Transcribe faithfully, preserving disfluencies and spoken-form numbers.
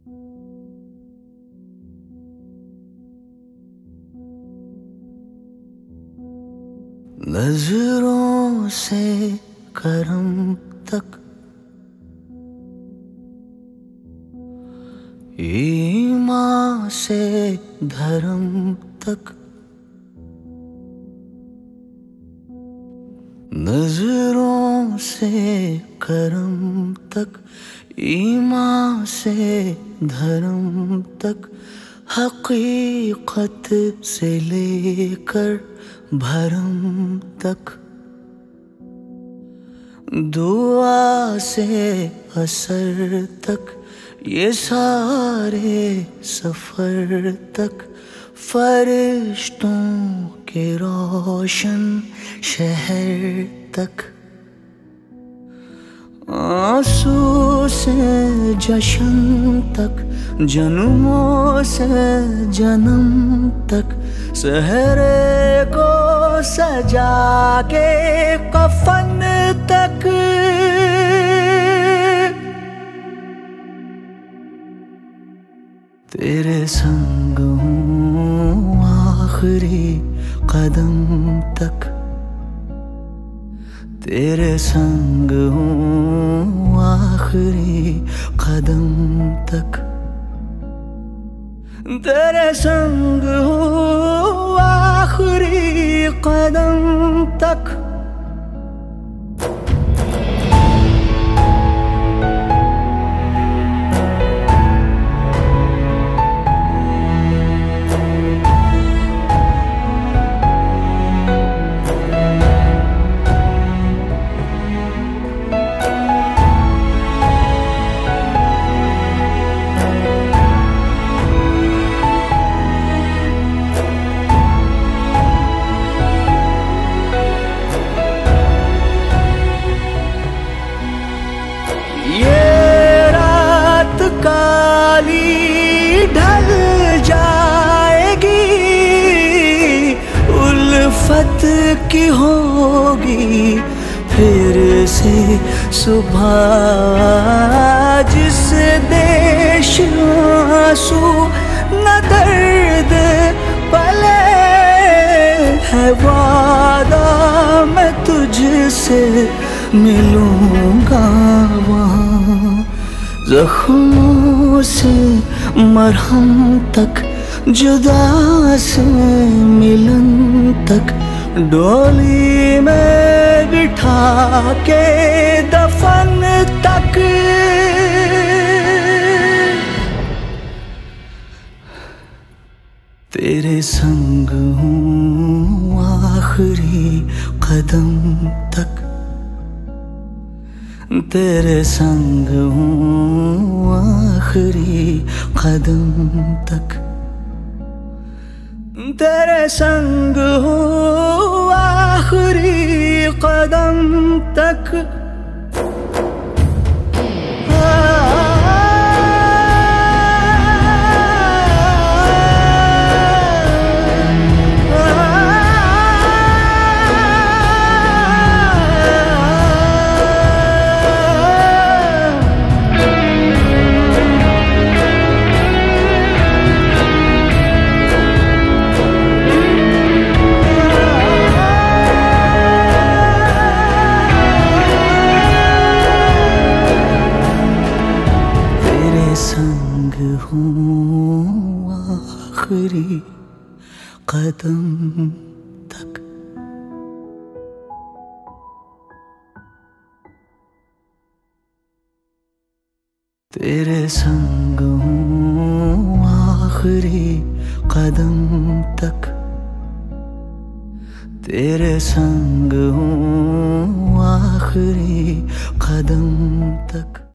नजरों से करम तक, ईमान से धर्म तक, नजरों से करम तक, ईमान से धर्म तक, हकीकत से लेकर भरम तक, दुआ से असर तक, ये सारे सफर तक, फरिश्तों के रोशन शहर तक, आंसू से जश्न तक, जन्मों से जन्म तक, सहरे को सजा के कफन तक, तेरे संग हूँ आखिरी कदम तक, तेरे संग हूँ आखिरी कदम तक, तेरे संग हूँ आखिरी कदम तक। ढल जाएगी, उल्फत की होगी फिर से सुबह, जिस देश आंसू न दर्द पले, है वादा मैं तुझसे मिलूंगा वहाँ, जख्मों से मरहम तक, जुदा से मिलन तक, डोली में बिठा के दफन तक, तेरे संग हूँ आखिरी कदम तक, तेरे संग हूँ आखिरी कदम तक, तेरे संग हूँ आखिरी कदम तक। संग हूँ आखिरी कदम तक। तेरे संग हूँ आखिरी कदम तक, तेरे संग हूँ आखिरी कदम तक।